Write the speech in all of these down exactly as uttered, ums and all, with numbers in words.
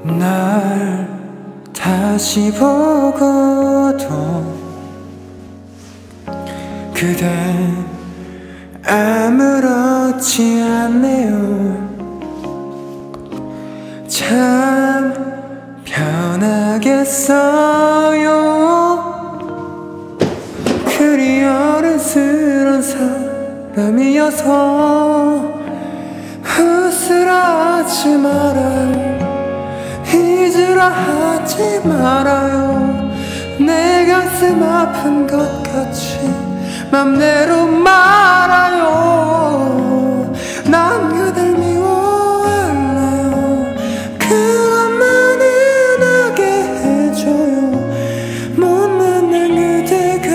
날 다시 보고도 그댄 아무렇지 않네요. 참 편하겠어요. 그리 어른스런 사람이어서 웃으라지 말아요. 잊으라 하지 말아요. 내 가슴 아픈 것 같이 맘대로 말아요. 난 그댈 미워할래요. 그것만은 하게 해줘요. 못 만난 그대가,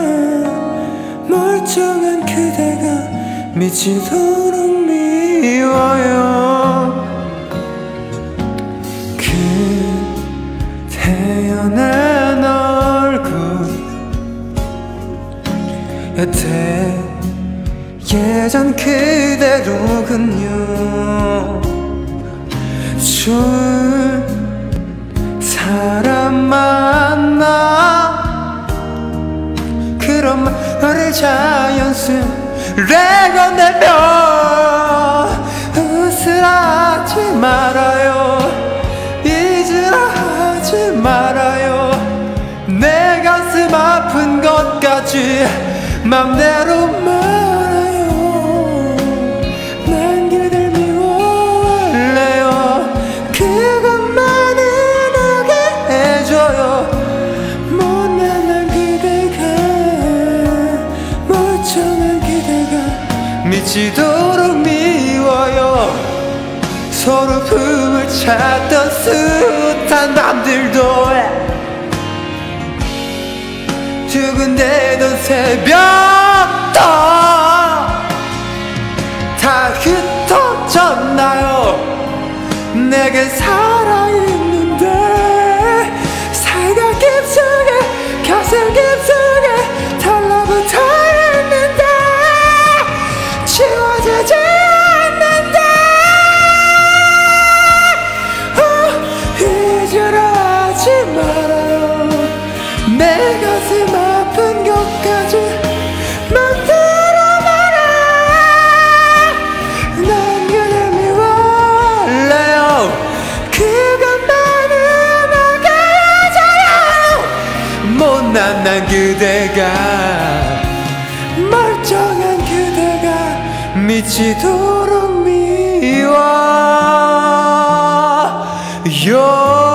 멀쩡한 그대가 미치도록 미워요. 그 태어난 얼굴 여태 예전 그대로군요. 좋은 사람 만나 그런 말을 자연스레 건네며 웃으라지 말아요. 잊으라 하지 말아요. 내 가슴 아픈 것까지 맘대로 말아요. 난 그댈 미워할래요. 그것만은 하게 해줘요. 못난한 그대가, 멀쩡한 그대가 미치도록 미워요. 서로 품을 찾던 숱한 밤들도 두근대던 새벽도 다 흩어졌나요. 내겐 살아있는데 살가 깊숙이 가슴 깊숙이 달라붙어 있는데 지워지지 않는데 어, 잊으라지 말아요. 내 가슴 아픈 것까지 맘대로 말아. 난 그댈 미워할래요. 그것만은 하게 해줘요. 못난난 그대가, 멀쩡한 그대가 미치도록 미워요.